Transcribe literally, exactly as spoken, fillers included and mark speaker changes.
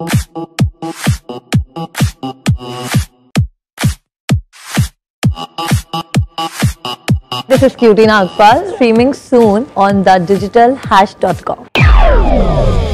Speaker 1: This is Cutie Nagpal, streaming soon on the digital hash dot com.